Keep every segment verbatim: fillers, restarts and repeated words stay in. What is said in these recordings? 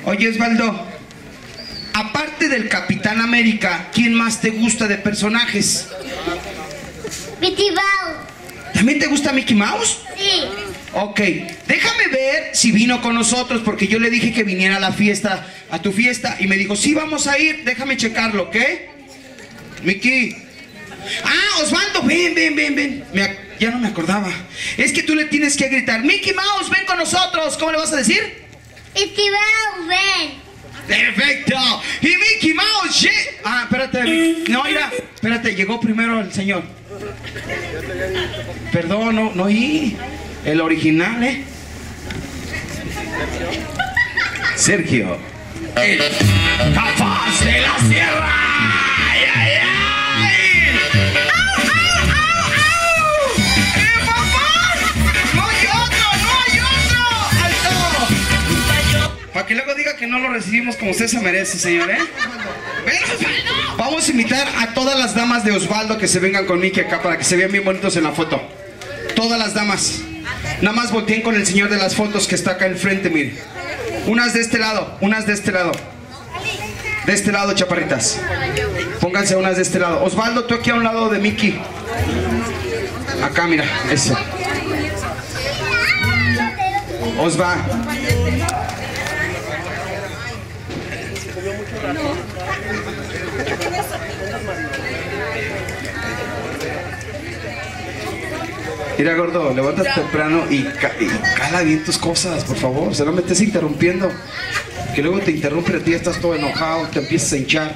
Oye, Osvaldo, aparte del Capitán América, ¿quién más te gusta de personajes? Mickey Mouse. ¿También te gusta Mickey Mouse? Sí. Ok, déjame ver si vino con nosotros, porque yo le dije que viniera a la fiesta, a tu fiesta, y me dijo, sí, vamos a ir, déjame checarlo, ¿ok? Mickey. Ah, Osvaldo, ven, ven, ven, ven. Me, ya no me acordaba. Es que tú le tienes que gritar, Mickey Mouse, ven con nosotros. ¿Cómo le vas a decir? Mickey Mouse, ven. Perfecto. Y Mickey Mouse, yeah. Ah, espérate. No, mira, espérate, llegó primero el señor. Perdón, no, no oí. El original, ¿eh? Sergio. El capaz de la sierra. ¡Ay, ay, ay! ¡Au, au, au, au! ¡Eh, papá! ¡No hay otro, no hay otro! ¡Alto! Para que luego diga que no lo recibimos como usted se merece, señor, ¿eh? ¡Ven, Osvaldo! Vamos a invitar a todas las damas de Osvaldo que se vengan con Mickey acá para que se vean bien bonitos en la foto. Todas las damas. Nada más volteen con el señor de las fotos que está acá enfrente, mire. Unas de este lado, unas de este lado. De este lado, chaparritas. Pónganse unas de este lado. Osvaldo, tú aquí a un lado de Mickey. Acá, mira, eso. Osva. Mira, gordo, levántate temprano y, ca y cala bien tus cosas, por favor. O sea, no me estés interrumpiendo. Que luego te interrumpe a ti, estás todo enojado, te empiezas a hinchar.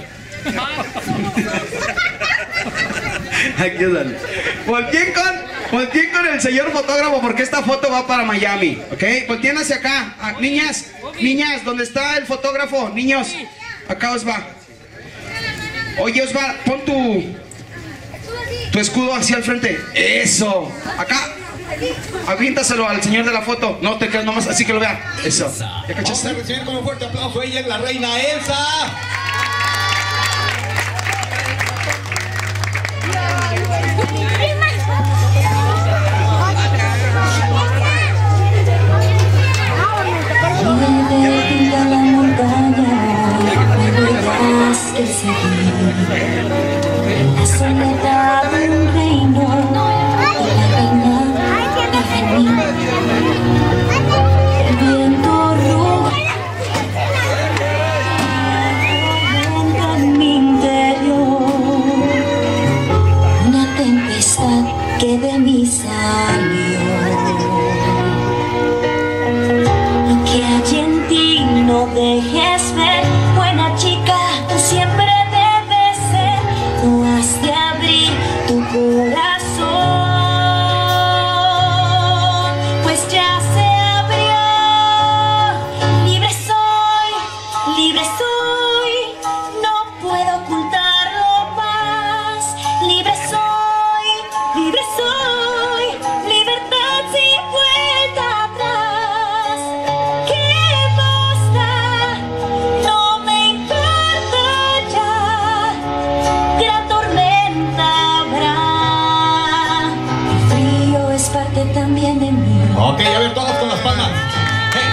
Ayúdale. Volteen con, volteen con el señor fotógrafo porque esta foto va para Miami, ¿ok? Volteen hacia acá. Ah, niñas, niñas, ¿dónde está el fotógrafo? Niños, acá os va. Oye, Osva, pon tu... tu escudo hacia el frente. Eso. Acá. Aviéntaselo al señor de la foto. No te quedes nomás así que lo vea. Eso. ¿Ya cachaste? Vamos a recibir con un fuerte aplauso. Ella es la reina Elsa. Que de mí salió, que allí en ti no dejes ver, buena chica, tú siempre debes ser, tú has de abrir tu corazón, pues ya se abrió, libre soy, libre soy, no puedo ocultarlo más, libre soy. Libre soy, libertad sin vuelta atrás. ¿Qué basta? No me importa ya. Gran tormenta habrá. El frío es parte también de mí. Ok, a ver, todos con las palmas. Hey.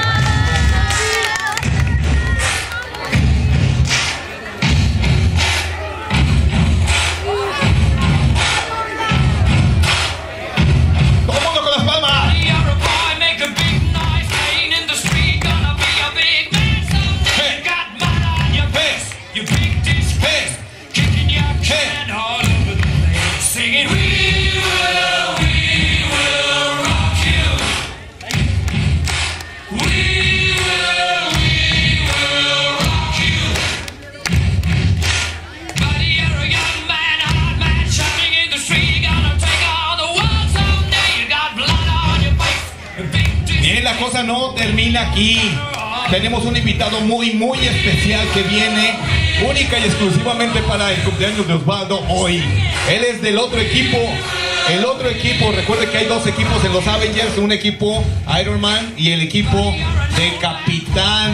La cosa no termina aquí. Tenemos un invitado muy muy especial que viene única y exclusivamente para el cumpleaños de Osvaldo hoy. Él es del otro equipo. El otro equipo, recuerde que hay dos equipos en los Avengers, un equipo Iron Man y el equipo de Capitán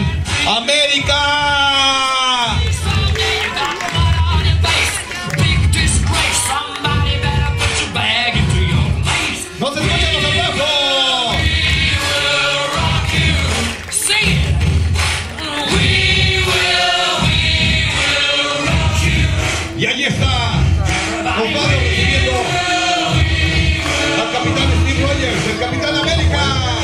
América. ¡No se escuchan los aplausos! We recibiendo al capitán Steve Rogers, el Capitán América.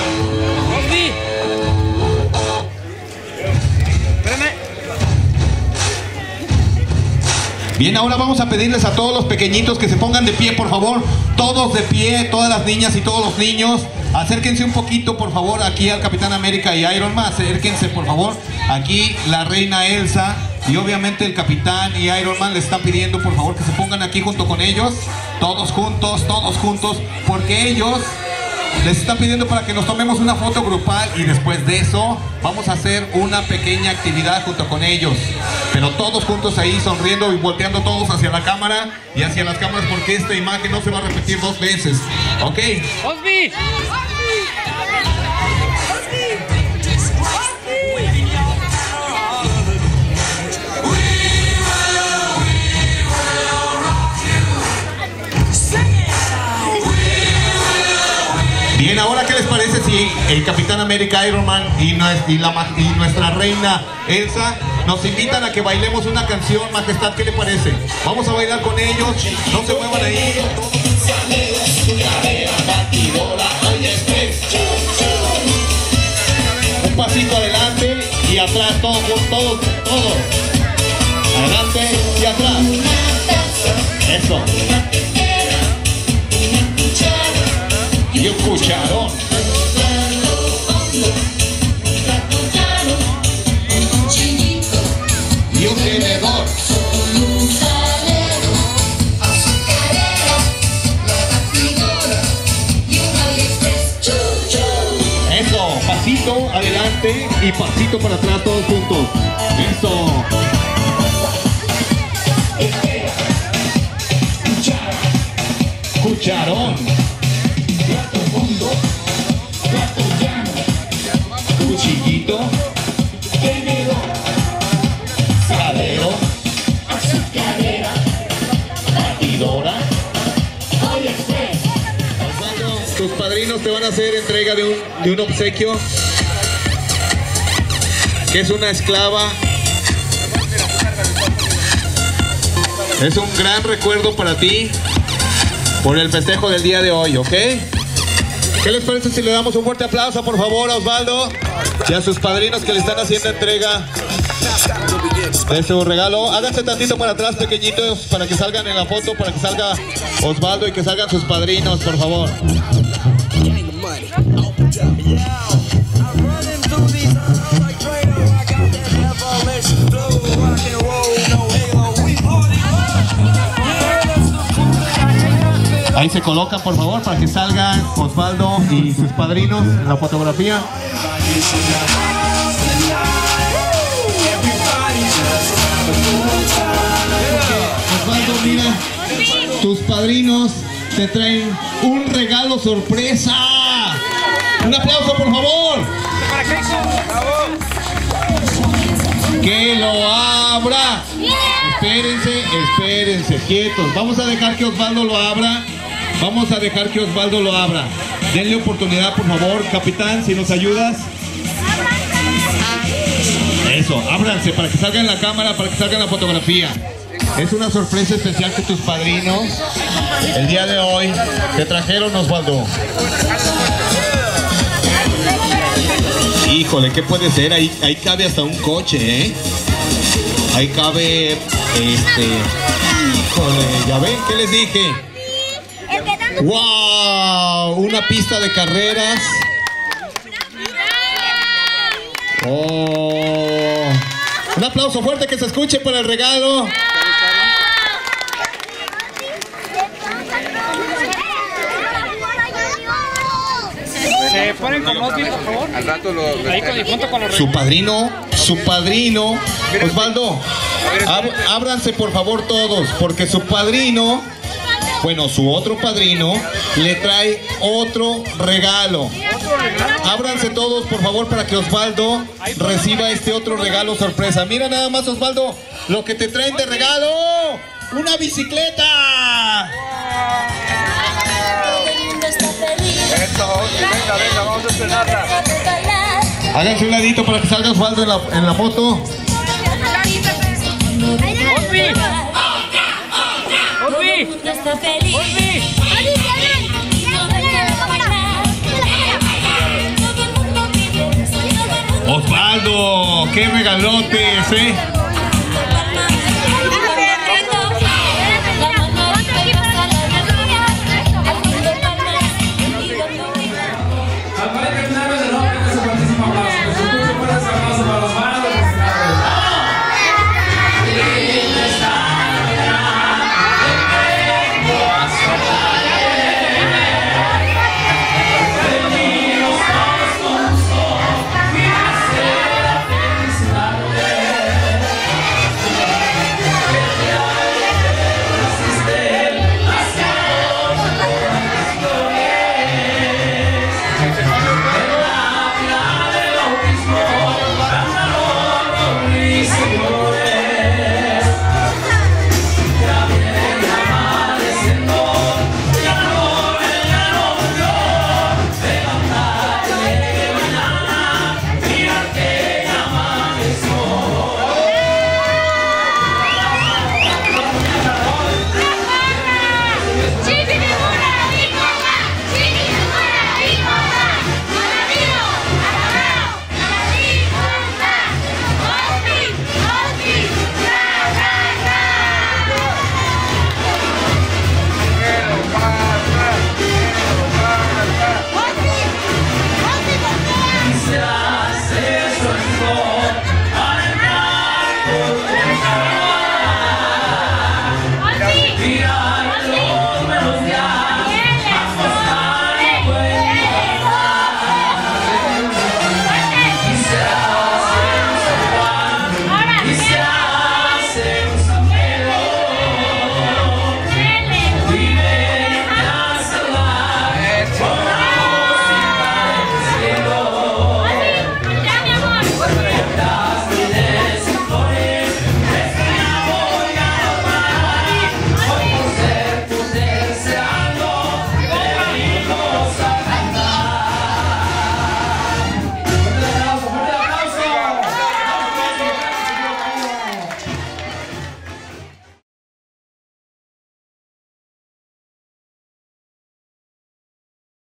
Bien, ahora vamos a pedirles a todos los pequeñitos que se pongan de pie, por favor. Todos de pie, todas las niñas y todos los niños. Acérquense un poquito, por favor, aquí al Capitán América y Iron Man. Acérquense, por favor. Aquí la reina Elsa y obviamente el Capitán y Iron Man les están pidiendo, por favor, que se pongan aquí junto con ellos. Todos juntos, todos juntos, porque ellos les están pidiendo para que nos tomemos una foto grupal y después de eso vamos a hacer una pequeña actividad junto con ellos. Pero todos juntos ahí sonriendo y volteando todos hacia la cámara y hacia las cámaras porque esta imagen no se va a repetir dos veces. ¿Ok? ¡Osby! Bien, ahora ¿qué les parece si el Capitán América, Iron Man y, y, la, y nuestra reina Elsa nos invitan a que bailemos una canción? Majestad, ¿qué le parece? Vamos a bailar con ellos, no se muevan ahí. Un pasito adelante y atrás, todos, todos, todos. Adelante y atrás. Eso. Y un cucharón. Y un tenedor. Eso, pasito adelante y pasito para atrás todos juntos. Eso. Cucharón. Cuchillito, tenedor, salero, azucarera, batidora. Osvaldo, tus padrinos te van a hacer entrega de un, de un obsequio que es una esclava. Es un gran recuerdo para ti por el festejo del día de hoy, ¿ok? ¿Qué les parece si le damos un fuerte aplauso, por favor, a Osvaldo y a sus padrinos que le están haciendo entrega de su regalo? Háganse tantito para atrás, pequeñitos, para que salgan en la foto, para que salga Osvaldo y que salgan sus padrinos, por favor. Ahí se colocan, por favor, para que salgan Osvaldo y sus padrinos en la fotografía. Osvaldo, mira, tus padrinos te traen un regalo sorpresa. Un aplauso, por favor. Que lo abra. Espérense, espérense, quietos. Vamos a dejar que Osvaldo lo abra. Vamos a dejar que Osvaldo lo abra. Denle oportunidad, por favor. Capitán, si nos ayudas. Eso, ábranse para que salga en la cámara, para que salga en la fotografía. Es una sorpresa especial que tus padrinos el día de hoy te trajeron, Osvaldo. Híjole, ¿qué puede ser? Ahí, ahí cabe hasta un coche, ¿eh? Ahí cabe, este... Híjole, ¿ya ven? ¿Qué les dije? ¡Wow! Una pista de carreras. ¡Oh! Un aplauso fuerte que se escuche para el regalo. ¿Se ponen con Osby, por favor? Al rato lo... Ahí con, junto con los... Su padrino, su padrino. Osvaldo, ab ábranse por favor todos, porque su padrino, bueno, su otro padrino, le trae otro regalo. Ábranse todos, por favor, para que Osvaldo reciba este otro regalo sorpresa. Mira nada más, Osvaldo, lo que te traen de regalo. ¡Una bicicleta! Esto, venga, venga, vamos a estrenarla. Háganse un ladito para que salga Osvaldo en la, en la foto. ¡Osby! ¡Osby! sea feliz. Y no dejar bailar. Todo el mundo pide, todo el mundo Osvaldo, qué regalotes, ¿eh?